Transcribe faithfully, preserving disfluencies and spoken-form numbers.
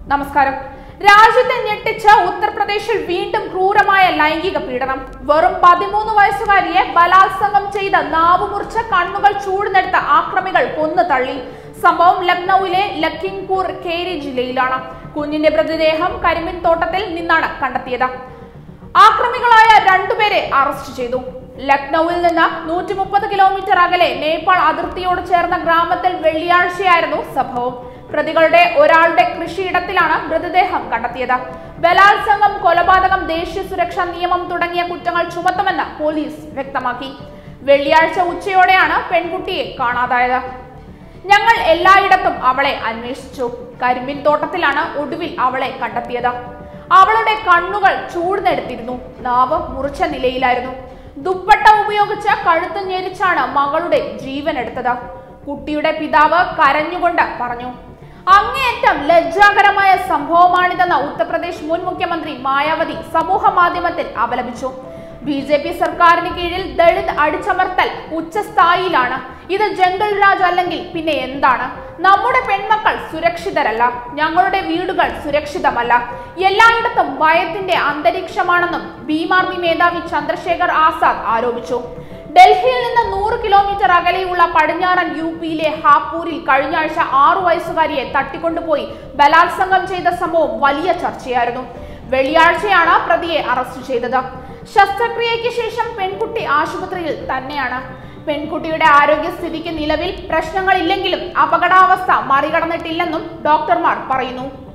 നമസ്കാരം. രാജ്യത്തെ ഞെട്ടിച്ച ഉത്തർപ്രദേശിൽ വീണ്ടും ക്രൂരമായ ലൈംഗിക പീഡനം. വെറും പതിമൂന്ന് വയസ്സുകാരിയെ ബലാത്സംഗം ചെയ്ത നാവുമുറിച്ച കണ്ണുകൾ ചൂടുന്നെടുത്ത ആക്രമികൾ കൊന്നു തള്ളി. സംഭവം ലക്നൌവിലെ ലഖിംപൂർ ഖേരി ജില്ലയിലാണ്. കുഞ്ഞിന്റെ മൃതദേഹം കരിമ്പിൻ തോട്ടത്തിൽ നിന്നാണ് കണ്ടെത്തിയത്. ആക്രമികളായ രണ്ടുപേരെ അറസ്റ്റ് ചെയ്തു. ലക്നൌവിൽ നിന്ന് നൂറ്റി മുപ്പത് കിലോമീറ്റർ അകലെ നേപ്പാൾ അതിർത്തിയോട് ചേർന്ന ഗ്രാമത്തിൽ വെള്ളിയാഴ്ചയായിരുന്നു സംഭവം. പ്രതികളുടെ ഒരാളുടെ കൃഷിയിടത്തിലാണ് മൃതദേഹം കണ്ടെത്തിയത്. ബലാത്സംഗം, കൊലപാതകം, ദേശീയ സുരക്ഷാ നിയമം തുടങ്ങിയ കുറ്റങ്ങൾ ചുമത്തുമെന്ന് പോലീസ് വ്യക്തമാക്കി. വെള്ളിയാഴ്ച ഉച്ചയോടെയാണ് പെൺകുട്ടിയെ കാണാതായത്. ഞങ്ങൾ എല്ലായിടത്തും അവളെ അന്വേഷിച്ചു. കരിമ്പിൻ തോട്ടത്തിലാണ് ഒടുവിൽ അവളെ കണ്ടെത്തിയത്. അവളുടെ കണ്ണുകൾ ചൂടുന്നെടുത്തിരുന്നു. നാവ് മുറിച്ച നിലയിലായിരുന്നു. ദുപ്പട്ട ഉപയോഗിച്ച് കഴുത്ത് ഞെരിച്ചാണ് മകളുടെ ജീവൻ എടുത്തത്. കുട്ടിയുടെ പിതാവ് കരഞ്ഞുകൊണ്ട് പറഞ്ഞു. അങ്ങേയറ്റം ലജ്ജാകരമായ സംഭവമാണിതെന്ന് ഉത്തർപ്രദേശ് മുൻ മുഖ്യമന്ത്രി മായാവതി സമൂഹ മാധ്യമത്തിൽ അപലപിച്ചു. ബി ജെ പി സർക്കാരിന് കീഴിൽ ദളിത് അടിച്ചമർത്തൽ ഉച്ചസ്ഥായിയിലാണ്. ഇത് ജംഗിൾ രാജ് അല്ലെങ്കിൽ പിന്നെ എന്താണ്? നമ്മുടെ പെൺമക്കൾ സുരക്ഷിതരല്ല. ഞങ്ങളുടെ വീടുകൾ സുരക്ഷിതമല്ല. എല്ലായിടത്തും ഭയത്തിന്റെ അന്തരീക്ഷമാണെന്നും ഭീം ആർമി മേധാവി ചന്ദ്രശേഖർ ആസാദ് ആരോപിച്ചു. ഡൽഹിയിൽ നിന്ന് നൂറ് കിലോമീറ്റർ അകലെയുള്ള പടിഞ്ഞാറൻ യു പിയിലെ ഹാപൂരിൽ കഴിഞ്ഞ ആഴ്ച ആറു വയസ്സുകാരിയെ തട്ടിക്കൊണ്ടുപോയി ബലാത്സംഗം ചെയ്ത സംഭവം വലിയ ചർച്ചയായിരുന്നു. വെള്ളിയാഴ്ചയാണ് പ്രതിയെ അറസ്റ്റ് ചെയ്തത്. ശസ്ത്രക്രിയയ്ക്ക് ശേഷം പെൺകുട്ടി ആശുപത്രിയിൽ തന്നെയാണ്. പെൺകുട്ടിയുടെ ആരോഗ്യസ്ഥിതിക്ക് നിലവിൽ പ്രശ്നങ്ങളില്ലെങ്കിലും അപകടാവസ്ഥ മറികടന്നിട്ടില്ലെന്നും ഡോക്ടർമാർ പറയുന്നു.